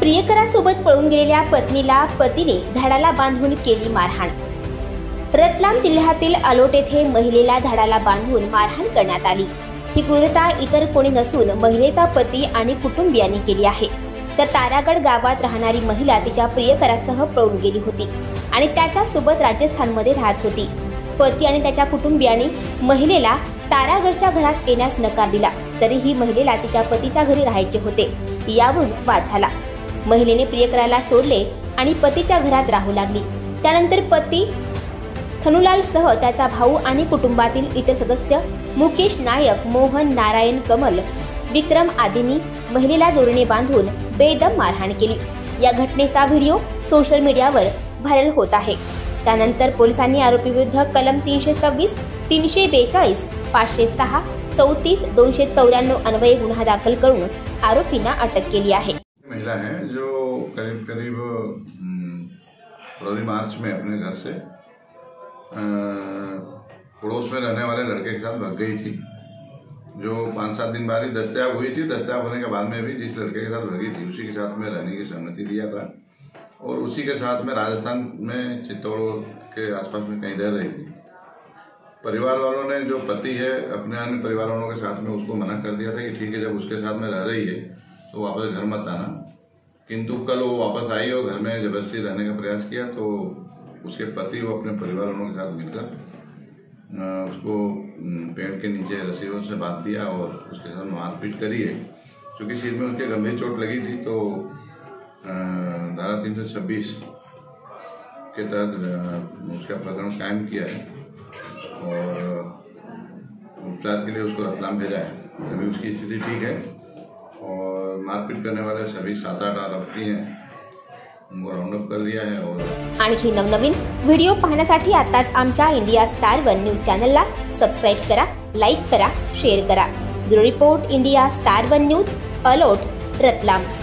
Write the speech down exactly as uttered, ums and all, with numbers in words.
प्रियकरासोबत पळून गेलेल्या पत्नीला पतीने झाडाला बांधून केली मारहाण। रतलाम जिल्ह्यातील आलोट येथे महिलेला झाडाला बांधून मारहाण करण्यात आली। ही क्रूरता इतर कोणी नसून महिलेचा पती आणि कुटुंबियांनी केली आहे। तर तारागड गावात राहणारी महिला तिच्या प्रियकरासह पळून गेली होती आणि त्याच्या सोबत राजस्थानमध्ये राहत होती। पती आणि त्याच्या कुटुंबियांनी महिलेला तारागडच्या घरात येण्यास नकार दिला, तरीही महिलेला तिच्या पतीच्या घरी राहायचे होते। यावरून वाद झाला। महिलेने प्रियकराला सोडले आणि पतीच्या घरात राहू लागली। त्यानंतर पती थनुलाल सह त्याचा भाऊ आणि कुटुंबातील इतर सदस्य मुकेश नायक, मोहन, नारायण, कमल, विक्रम आदींनी महिलेला दोरीने बांधून बेदम मारहाण केली। या घटनेचा व्हिडिओ सोशल मीडियावर व्हायरल होत आहे। त्यानंतर पोलिसांनी आरोपी विरुद्ध कलम तीनशे सव्वीस, तीनशे बेचाळीस, पाचशे सहा, चौतीस, दोनशे चौऱ्याण्णव अन्वये गुन्हा दाखल करून आरोपींना अटक केली आहे। महिला है जो करीब करीब फरवरी मार्च में अपने घर से पड़ोस में रहने वाले लड़के के साथ भाग गई थी, जो पाँच सात दिन बाद ही दस्तयाब हुई थी। दस्तयाब होने के बाद में भी जिस लड़के के साथ भागी थी उसी के साथ में रहने की सहमति दिया था और उसी के साथ में राजस्थान में चित्तौड़ के आसपास में कहीं रह रही थी। परिवार वालों ने, जो पति है, अपने अन्य परिवार वालों के साथ में उसको मना कर दिया था कि ठीक है, जब उसके साथ में रह रही है तो वापस घर मत आना। किंतु कल वो वापस आई और घर में जबरदस्ती रहने का प्रयास किया तो उसके पति वो अपने परिवार वालों के साथ मिलकर उसको पेड़ के नीचे रस्सियों से बांध दिया और उसके साथ मारपीट करी है। क्योंकि सिर में उसके गंभीर चोट लगी थी तो धारा तीन सौ छब्बीस के तहत उसका प्रकरण कायम किया है और उपचार के लिए उसको रतलाम भेजा है। अभी उसकी स्थिति ठीक है और मारपीट करने वाले सभी सात आठ आरोपी हैं, उनको राउंड अप कर लिया है। और आणखी नवनवीन व्हिडिओ पाहण्यासाठी आताच आमच्या इंडिया स्टार वन न्यूज चॅनलला सबस्क्राइब करा, लाईक करा, शेअर करा। Bureau report, India Star One News, Alot, Ratlam.